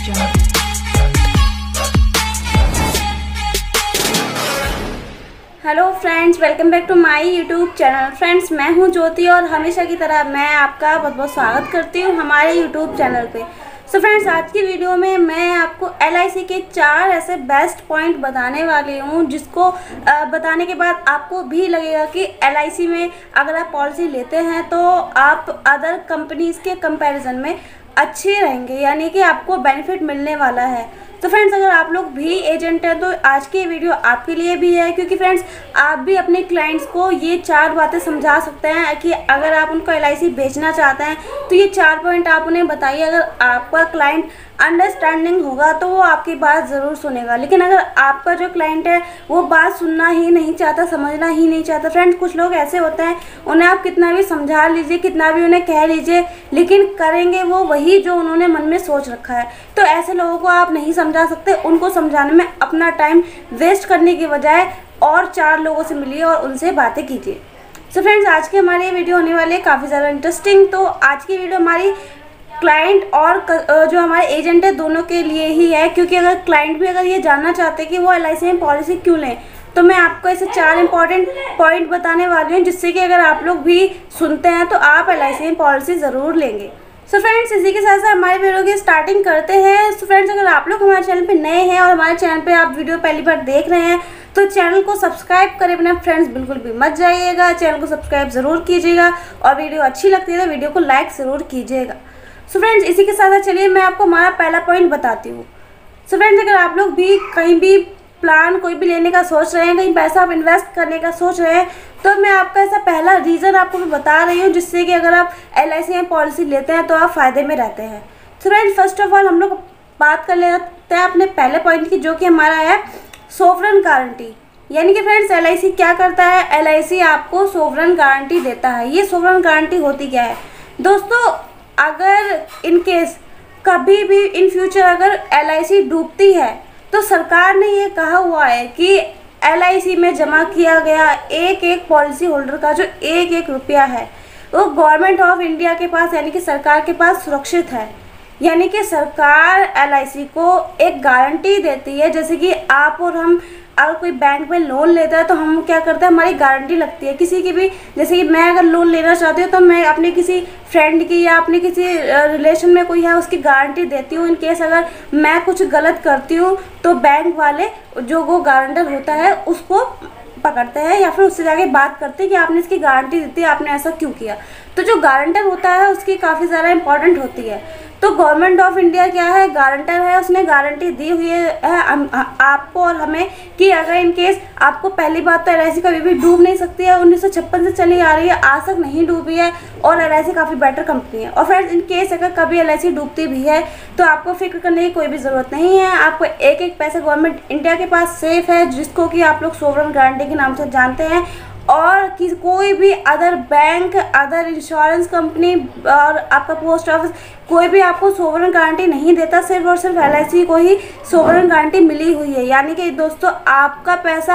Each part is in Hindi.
Hello friends, welcome back to my YouTube channel. Friends, मैं हूं ज्योति और हमेशा की तरह मैं आपका बहुत बहुत स्वागत करती हूं हमारे यूट्यूब चैनल पे। सो फ्रेंड्स, आज की वीडियो में मैं आपको LIC के 4 ऐसे बेस्ट पॉइंट बताने वाली हूं जिसको बताने के बाद आपको भी लगेगा कि LIC में अगर आप पॉलिसी लेते हैं तो आप अदर कंपनीज़ के कंपैरिजन में अच्छे रहेंगे, यानी कि आपको बेनिफिट मिलने वाला है। तो फ्रेंड्स, अगर आप लोग भी एजेंट हैं तो आज की वीडियो आपके लिए भी है, क्योंकि फ्रेंड्स आप भी अपने क्लाइंट्स को ये 4 बातें समझा सकते हैं कि अगर आप उनको LIC बेचना चाहते हैं तो ये 4 पॉइंट आप उन्हें बताइए। अगर आपका क्लाइंट अंडरस्टैंडिंग होगा तो वो आपकी बात ज़रूर सुनेगा, लेकिन अगर आपका जो क्लाइंट है वो बात सुनना ही नहीं चाहता, समझना ही नहीं चाहता। फ्रेंड्स, कुछ लोग ऐसे होते हैं, उन्हें आप कितना भी समझा लीजिए, कितना भी उन्हें कह लीजिए, लेकिन करेंगे वो वही जो उन्होंने मन में सोच रखा है। तो ऐसे लोगों को आप नहीं समझा सकते। उनको समझाने में अपना टाइम वेस्ट करने की बजाय और 4 लोगों से मिलिए और उनसे बातें कीजिए। सो फ्रेंड्स, आज की हमारी वीडियो होने वाली है काफ़ी ज़्यादा इंटरेस्टिंग। तो आज की वीडियो हमारी क्लाइंट और जो हमारे एजेंट है दोनों के लिए ही है, क्योंकि अगर क्लाइंट भी अगर ये जानना चाहते हैं कि वो LIC में पॉलिसी क्यों लें, तो मैं आपको ऐसे 4 इंपॉर्टेंट पॉइंट बताने वाली हूँ जिससे कि अगर आप लोग भी सुनते हैं तो आप LIC में पॉलिसी ज़रूर लेंगे। सो फ्रेंड्स, इसी के साथ साथ हमारे वीडियो की स्टार्टिंग करते हैं। सो फ्रेंड्स, अगर आप लोग हमारे चैनल पे नए हैं और हमारे चैनल पे आप वीडियो पहली बार देख रहे हैं तो चैनल को सब्सक्राइब करे बिना फ्रेंड्स बिल्कुल भी मत जाइएगा। चैनल को सब्सक्राइब ज़रूर कीजिएगा और वीडियो अच्छी लगती है तो वीडियो को लाइक ज़रूर कीजिएगा। सो फ्रेंड्स, इसी के साथ चलिए मैं आपको हमारा पहला पॉइंट बताती हूँ। सो फ्रेंड्स, अगर आप लोग भी कहीं भी प्लान कोई भी लेने का सोच रहे हैं, कहीं पैसा आप इन्वेस्ट करने का सोच रहे हैं, तो मैं आपका ऐसा पहला रीज़न आपको मैं बता रही हूँ जिससे कि अगर आप LIC में पॉलिसी लेते हैं तो आप फ़ायदे में रहते हैं। So friends, first of all हम लोग बात कर लेते हैं अपने पहले पॉइंट की, जो कि हमारा है सोवरेन गारंटी। यानी कि फ्रेंड्स, LIC क्या करता है? LIC आपको सोवरेन गारंटी देता है। ये सोवरेन गारंटी होती क्या है दोस्तों? अगर इन केस कभी भी इन फ्यूचर अगर LIC डूबती है तो सरकार ने ये कहा हुआ है कि LIC में जमा किया गया एक एक पॉलिसी होल्डर का जो एक एक रुपया है वो गवर्नमेंट ऑफ इंडिया के पास यानी कि सरकार के पास सुरक्षित है। यानी कि सरकार LIC को एक गारंटी देती है। जैसे कि आप और हम अगर कोई बैंक में लोन लेता है तो हम क्या करते हैं, हमारी गारंटी लगती है किसी की भी। जैसे कि मैं अगर लोन लेना चाहती हूँ तो मैं अपने किसी फ्रेंड की या अपने किसी रिलेशन में कोई है उसकी गारंटी देती हूँ। इन केस अगर मैं कुछ गलत करती हूँ तो बैंक वाले जो वो गारंटर होता है उसको पकड़ते हैं या फिर उससे जाके बात करते हैं कि आपने इसकी गारंटी दी थी, आपने ऐसा क्यों किया। तो जो गारंटर होता है उसकी काफ़ी ज़्यादा इंपॉर्टेंट होती है। तो गवर्नमेंट ऑफ इंडिया क्या है? गारंटर है। उसने गारंटी दी हुई है आपको और हमें कि अगर इन केस आपको, पहली बात तो LIC कभी भी डूब नहीं सकती है, 1956 से चली आ रही है, आज तक नहीं डूबी है और LIC काफ़ी बेटर कंपनी है। और फ्रेंड्स, इन केस अगर कभी LIC डूबती भी है तो आपको फिक्र करने की कोई भी ज़रूरत नहीं है। आपको एक एक पैसा गवर्नमेंट इंडिया के पास सेफ है, जिसको कि आप लोग सोवरेन गारंटी के नाम से जानते हैं। और कि कोई भी other bank, other insurance company और आपका पोस्ट ऑफिस कोई भी आपको सोवरेन गारंटी नहीं देता। सिर्फ और सिर्फ LIC को ही सोवरेन गारंटी मिली हुई है। यानी कि दोस्तों, आपका पैसा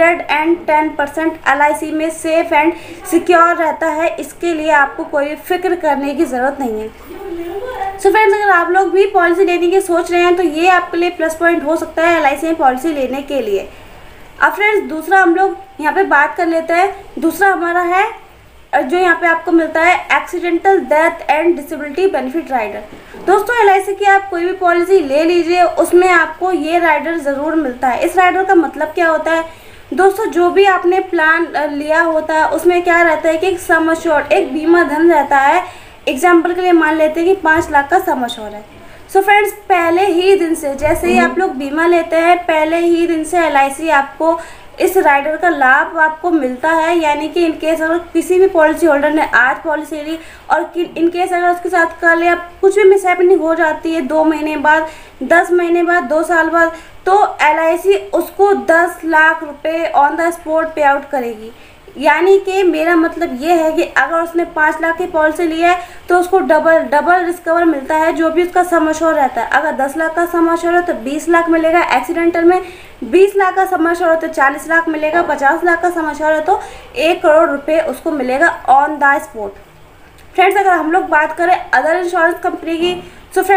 110% LIC में सेफ एंड सिक्योर रहता है। इसके लिए आपको कोई फिक्र करने की ज़रूरत नहीं है। सो फ्रेंड्स, अगर आप लोग भी पॉलिसी लेने की सोच रहे हैं तो ये आपके लिए प्लस पॉइंट हो सकता है LIC में पॉलिसी लेने के लिए। अब फ्रेंड्स, दूसरा हम लोग यहाँ पे बात कर लेते हैं। दूसरा हमारा है जो यहाँ पे आपको मिलता है accidental death and disability benefit rider. दोस्तों, LIC की आप कोई भी पॉलिसी ले लीजिए, उसमें आपको ये राइडर ज़रूर मिलता है। इस राइडर का मतलब क्या होता है दोस्तों? जो भी आपने प्लान लिया होता है उसमें क्या रहता है कि एक सम एश्योर्ड, एक बीमा धन रहता है। एग्जाम्पल के लिए मान लेते हैं कि 5 लाख का सम एश्योर्ड है। सो फ्रेंड्स, पहले ही दिन से, जैसे ही आप लोग बीमा लेते हैं, पहले ही दिन से LIC आपको इस राइडर का लाभ आपको मिलता है। यानी कि इनकेस अगर किसी भी पॉलिसी होल्डर ने आज पॉलिसी ली और इनकेस अगर उसके साथ कल या कुछ भी मिसहैपनिंग हो जाती है 2 महीने बाद, 10 महीने बाद, 2 साल बाद, तो LIC उसको 10 लाख रुपए on the spot pay out करेगी। यानी कि मेरा मतलब ये है कि अगर उसने 5 लाख की पॉलिसी ली है तो उसको डबल रिस्क कवर मिलता है जो भी उसका सम एश्योर्ड रहता है। अगर 10 लाख का सम एश्योर्ड है तो 20 लाख मिलेगा एक्सीडेंटल में, 20 लाख का सम एश्योर्ड है तो 40 लाख मिलेगा, 50 लाख का सम एश्योर्ड है तो 1 करोड़ रुपए उसको मिलेगा ऑन द स्पॉट। फ्रेंड्स, अगर हम लोग बात करें अदर इंश्योरेंस कंपनी की, तो फ्रेंड्स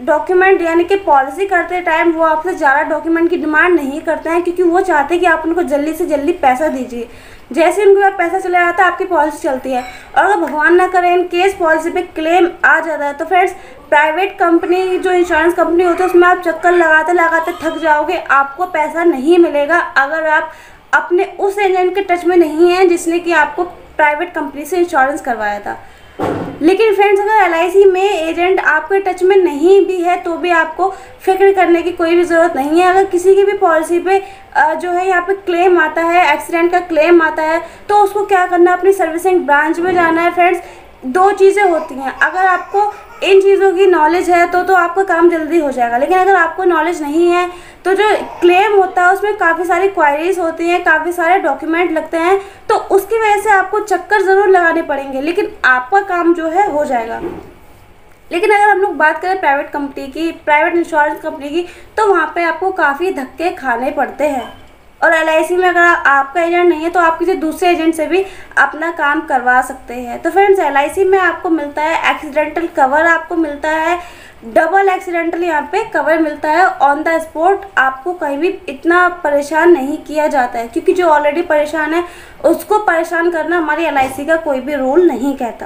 डॉक्यूमेंट यानी कि पॉलिसी करते टाइम वो आपसे ज़्यादा डॉक्यूमेंट की डिमांड नहीं करते हैं, क्योंकि वो चाहते हैं कि आप उनको जल्दी से जल्दी पैसा दीजिए। जैसे उनके पास पैसा चला जाता है आपकी पॉलिसी चलती है। और अगर भगवान ना करे इन केस पॉलिसी पे क्लेम आ जाता है तो फ्रेंड्स प्राइवेट कंपनी जो इंश्योरेंस कंपनी होती है उसमें आप चक्कर लगाते लगाते थक जाओगे, आपको पैसा नहीं मिलेगा अगर आप अपने उस एजेंट के टच में नहीं हैं जिसने कि आपको प्राइवेट कंपनी से इंश्योरेंस करवाया था। लेकिन फ्रेंड्स अगर LIC में एजेंट आपके टच में नहीं भी है तो भी आपको फिक्र करने की कोई भी ज़रूरत नहीं है। अगर किसी की भी पॉलिसी पे जो है यहाँ पे क्लेम आता है, एक्सीडेंट का क्लेम आता है, तो उसको क्या करना है, अपनी सर्विसिंग ब्रांच में जाना है। फ्रेंड्स दो चीज़ें होती हैं, अगर आपको इन चीज़ों की नॉलेज है तो आपका काम जल्दी हो जाएगा, लेकिन अगर आपको नॉलेज नहीं है तो जो क्लेम होता है उसमें काफ़ी सारी क्वायरीज होती हैं, काफ़ी सारे डॉक्यूमेंट लगते हैं, तो उसकी वजह से आपको चक्कर ज़रूर लगाने पड़ेंगे, लेकिन आपका काम जो है हो जाएगा। लेकिन अगर हम लोग बात करें प्राइवेट कंपनी की, प्राइवेट इंश्योरेंस कंपनी की, तो वहाँ पे आपको काफ़ी धक्के खाने पड़ते हैं। और LIC में अगर आपका एजेंट नहीं है तो आप किसी दूसरे एजेंट से भी अपना काम करवा सकते हैं। तो फ्रेंड्स LIC में आपको मिलता है एक्सीडेंटल कवर, आपको मिलता है डबल एक्सीडेंटल यहाँ पे कवर मिलता है ऑन द स्पॉट। आपको कहीं भी इतना परेशान नहीं किया जाता है, क्योंकि जो ऑलरेडी परेशान है उसको परेशान करना हमारी LIC का कोई भी रूल नहीं कहता।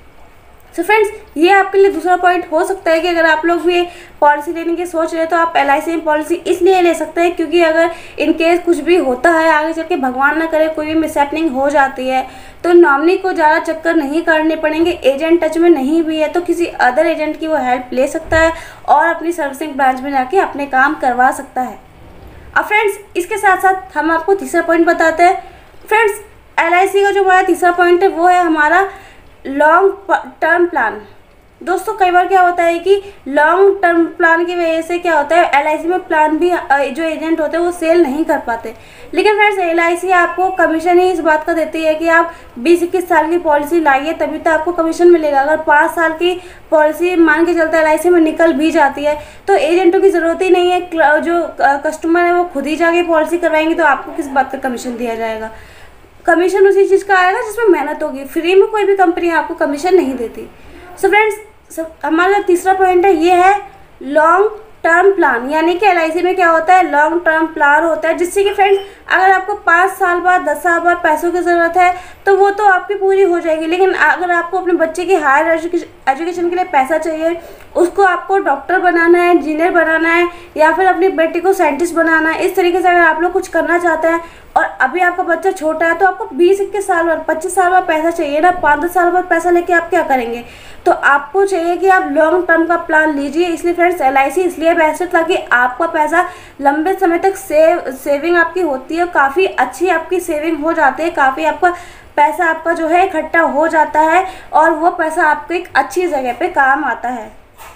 सो फ्रेंड्स ये आपके लिए दूसरा पॉइंट हो सकता है कि अगर आप लोग भी पॉलिसी लेने की सोच रहे हैं तो आप LIC में पॉलिसी इसलिए ले सकते हैं क्योंकि अगर इन केस कुछ भी होता है आगे चल के, भगवान ना करे कोई भी मिसहैपनिंग हो जाती है, तो नॉमिनी को ज़्यादा चक्कर नहीं काटने पड़ेंगे। एजेंट टच में नहीं भी है तो किसी अदर एजेंट की वो हेल्प ले सकता है और अपनी सर्विसिंग ब्रांच में जाके अपने काम करवा सकता है। अब फ्रेंड्स इसके साथ साथ हम आपको तीसरा पॉइंट बताते हैं। फ्रेंड्स LIC का जो हमारा तीसरा पॉइंट है वो है हमारा लॉन्ग टर्म प्लान। दोस्तों कई बार क्या होता है कि लॉन्ग टर्म प्लान की वजह से क्या होता है, LIC में प्लान भी जो एजेंट होते हैं वो सेल नहीं कर पाते। लेकिन फ्रेंड्स LIC आपको कमीशन ही इस बात का देती है कि आप 20-21 साल की पॉलिसी लाइए तभी तो आपको कमीशन मिलेगा। अगर 5 साल की पॉलिसी मान के चलते LIC में निकल भी जाती है तो एजेंटों की ज़रूरत ही नहीं है, जो कस्टमर है वो खुद ही जाके पॉलिसी करवाएंगे, तो आपको किस बात का कमीशन दिया जाएगा। कमीशन उसी चीज़ का आएगा जिसमें मेहनत होगी, फ्री में कोई भी कंपनी आपको कमीशन नहीं देती। सो फ्रेंड्स हमारा तीसरा पॉइंट है ये है लॉन्ग टर्म प्लान, यानी कि LIC में क्या होता है लॉन्ग टर्म प्लान होता है, जिससे कि फ्रेंड्स अगर आपको 5 साल बाद 10 साल बाद पैसों की ज़रूरत है तो वो तो आपकी पूरी हो जाएगी। लेकिन अगर आपको अपने बच्चे की हायर एजुकेशन के लिए पैसा चाहिए, उसको आपको डॉक्टर बनाना है, इंजीनियर बनाना है, या फिर अपनी बेटी को साइंटिस्ट बनाना है, इस तरीके से अगर आप लोग कुछ करना चाहते हैं और अभी आपका बच्चा छोटा है तो आपको 20-21 साल बाद 25 साल बाद पैसा चाहिए ना, 5-10 साल बाद पैसा लेके आप क्या करेंगे। तो आपको चाहिए कि आप लॉन्ग टर्म का प्लान लीजिए। इसलिए फ्रेंड्स LIC इसलिए बेस्ट है ताकि आपका पैसा लंबे समय तक सेविंग आपकी होती है, काफ़ी अच्छी आपकी सेविंग हो जाती है, काफ़ी आपका पैसा आपका जो है इकट्ठा हो जाता है और वो पैसा आपको एक अच्छी जगह पे काम आता है।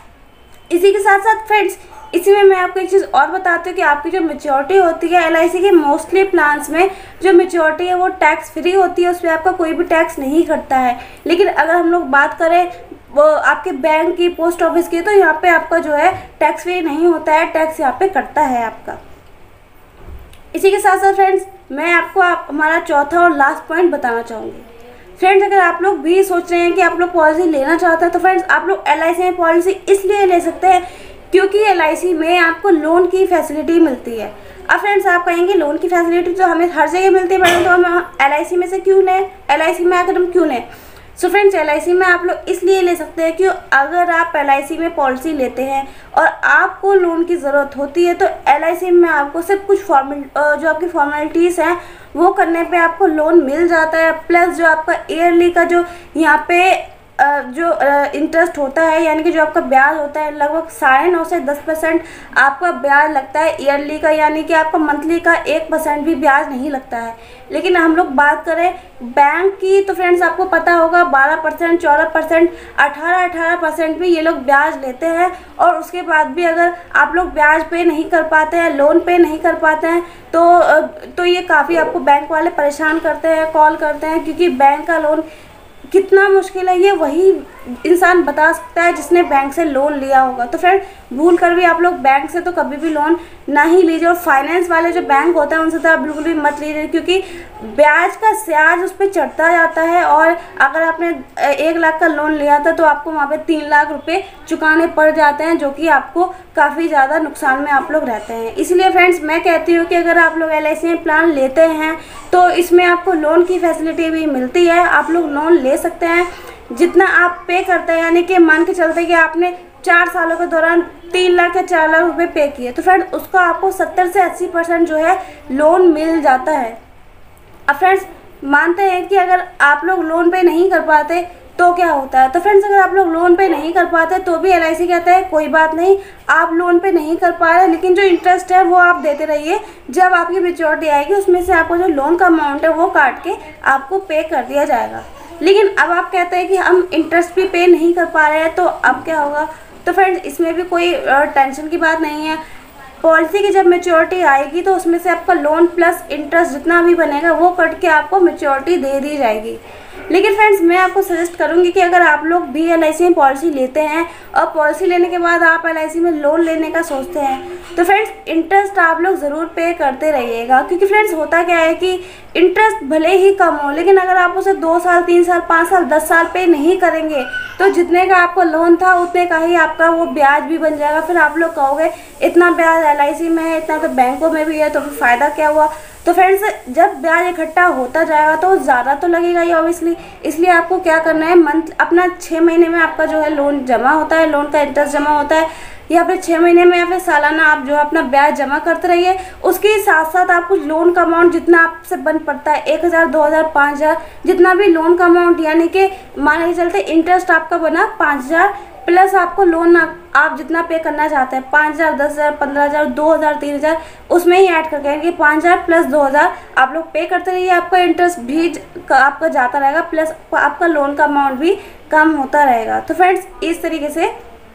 इसी के साथ साथ फ्रेंड्स इसी में मैं आपको एक चीज़ और बताती हूँ कि आपकी जो मैच्योरिटी होती है LIC के मोस्टली प्लान्स में जो मैच्योरिटी है वो टैक्स फ्री होती है, उस पर आपका कोई भी टैक्स नहीं कटता है। लेकिन अगर हम लोग बात करें वो आपके बैंक की, पोस्ट ऑफिस की, तो यहाँ पे आपका जो है टैक्स फ्री नहीं होता है, टैक्स यहाँ पे कटता है आपका। इसी के साथ साथ फ्रेंड्स मैं आपको हमारा चौथा और लास्ट पॉइंट बताना चाहूँगी। फ्रेंड्स अगर आप लोग भी सोच रहे हैं कि आप लोग पॉलिसी लेना चाहते हैं तो फ्रेंड्स आप लोग LIC में पॉलिसी इसलिए ले सकते हैं क्योंकि LIC में आपको लोन की फैसिलिटी मिलती है। अब फ्रेंड्स आप कहेंगे लोन की फैसिलिटी तो हमें हर जगह मिलती है मैडम, तो हम LIC में से क्यों लें, LIC में आकर हम क्यों लें। सो फ्रेंड्स LIC में आप लोग इसलिए ले सकते हैं कि अगर आप LIC में पॉलिसी लेते हैं और आपको लोन की ज़रूरत होती है तो LIC में आपको सिर्फ कुछ जो आपकी फॉर्मेलिटीज़ हैं वो करने पे आपको लोन मिल जाता है। प्लस जो आपका ईयरली का जो यहाँ पे जो इंटरेस्ट होता है, यानी कि जो आपका ब्याज होता है, लगभग 9.5 से 10% आपका ब्याज लगता है ईयरली का, यानी कि आपका मंथली का 1% भी ब्याज नहीं लगता है। लेकिन हम लोग बात करें बैंक की तो फ्रेंड्स आपको पता होगा 12%, 14%, 18% भी ये लोग ब्याज लेते हैं। और उसके बाद भी अगर आप लोग ब्याज पे नहीं कर पाते हैं, लोन पे नहीं कर पाते हैं तो ये काफ़ी आपको बैंक वाले परेशान करते हैं, कॉल करते हैं, क्योंकि बैंक का लोन कितना मुश्किल है ये वही इंसान बता सकता है जिसने बैंक से लोन लिया होगा। तो फ्रेंड भूल कर भी आप लोग बैंक से तो कभी भी लोन ना ही लीजिए, और फाइनेंस वाले जो बैंक होते हैं उनसे तो आप बिल्कुल भी मत लीजिए, क्योंकि ब्याज का स्याज उस पर चढ़ता जाता है। और अगर आपने 1 लाख का लोन लिया था तो आपको वहाँ पे 3 लाख रुपए चुकाने पड़ जाते हैं, जो कि आपको काफ़ी ज़्यादा नुकसान में आप लोग रहते हैं। इसलिए फ्रेंड्स मैं कहती हूँ कि अगर आप लोग LIC में प्लान लेते हैं तो इसमें आपको लोन की फैसिलिटी भी मिलती है, आप लोग लोन ले सकते हैं। जितना आप पे करते हैं, यानी कि मान के चलते कि आपने 4 सालों के दौरान 3 लाख या 4 लाख रुपए पे किए, तो फ्रेंड उसका आपको 70 से 80% जो है लोन मिल जाता है। अब फ्रेंड्स मानते हैं कि अगर आप लोग लोन पे नहीं कर पाते तो क्या होता है। तो फ्रेंड्स अगर आप लोग लोन पे नहीं कर पाते तो भी LIC कहता है कोई बात नहीं, आप लोन पे नहीं कर पा रहे, लेकिन जो इंटरेस्ट है वो आप देते रहिए। जब आपकी मैच्योरिटी आएगी उसमें से आपको जो लोन का अमाउंट है वो काट के आपको पे कर दिया जाएगा। लेकिन अब आप कहते हैं कि हम इंटरेस्ट भी पे नहीं कर पा रहे हैं, तो अब क्या होगा। तो फ्रेंड्स इसमें भी कोई टेंशन की बात नहीं है। पॉलिसी की जब मैच्योरिटी आएगी तो उसमें से आपका लोन प्लस इंटरेस्ट जितना भी बनेगा वो कट के आपको मैच्योरिटी दे दी जाएगी। लेकिन फ्रेंड्स मैं आपको सजेस्ट करूंगी कि अगर आप लोग भी LIC में पॉलिसी लेते हैं और पॉलिसी लेने के बाद आप LIC में लोन लेने का सोचते हैं, तो फ्रेंड्स इंटरेस्ट आप लोग ज़रूर पे करते रहिएगा। क्योंकि फ्रेंड्स होता क्या है कि इंटरेस्ट भले ही कम हो, लेकिन अगर आप उसे 2 साल 3 साल 5 साल 10 साल पे नहीं करेंगे तो जितने का आपको लोन था उतने का ही आपका वो ब्याज भी बन जाएगा। फिर आप लोग कहोगे इतना ब्याज LIC में है, इतना तो बैंकों में भी है, तो फिर फ़ायदा क्या हुआ। तो फ्रेंड्स जब ब्याज इकट्ठा होता जाएगा तो ज़्यादा तो लगेगा ही ऑब्वियसली। इसलिए आपको क्या करना है, मंथ अपना 6 महीने में आपका जो है लोन जमा होता है, लोन का इंटरेस्ट जमा होता है, या फिर 6 महीने में या फिर सालाना आप जो है अपना ब्याज जमा करते रहिए। उसके साथ साथ आपको लोन का अमाउंट जितना आपसे बन पड़ता है 1000 2000 5000 जितना भी लोन का अमाउंट, यानी कि मान के चलते इंटरेस्ट आपका बना 5000 प्लस आपको लोन आप जितना पे करना चाहते हैं 5000 10000 15000 2000 3000 उसमें ही ऐड करके, यानी कि 5000 प्लस 2000 आप लोग पे करते रहिए। आपका इंटरेस्ट भी आपका जाता रहेगा, प्लस आपका लोन का अमाउंट भी कम होता रहेगा। तो फ्रेंड्स इस तरीके से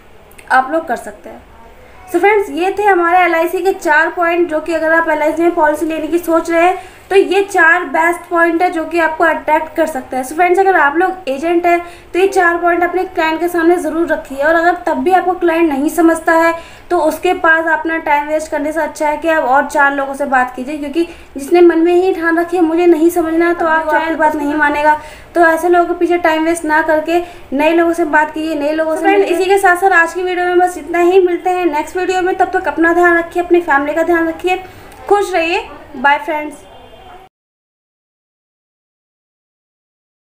आप लोग कर सकते हैं। सो फ्रेंड्स ये थे हमारे LIC के 4 पॉइंट, जो कि अगर आप LIC में पॉलिसी लेने की सोच रहे हैं तो ये 4 बेस्ट पॉइंट है जो कि आपको अट्रैक्ट कर सकते हैं। सो फ्रेंड्स अगर आप लोग एजेंट हैं तो ये 4 पॉइंट अपने क्लाइंट के सामने ज़रूर रखिए, और अगर तब भी आपको क्लाइंट नहीं समझता है तो उसके पास अपना टाइम वेस्ट करने से अच्छा है कि आप और 4 लोगों से बात कीजिए, क्योंकि जिसने मन में ही ठान रखी है मुझे नहीं समझना तो आप चाहे बात नहीं मानेगा। तो ऐसे लोगों के पीछे टाइम वेस्ट ना करके नए लोगों से बात कीजिए, नए लोगों से। फ्रेंड इसी के साथ साथ आज की वीडियो में बस इतना ही, मिलते हैं नेक्स्ट वीडियो में। तब तक अपना ध्यान रखिए, अपनी फैमिली का ध्यान रखिए, खुश रहिए। Bye friends.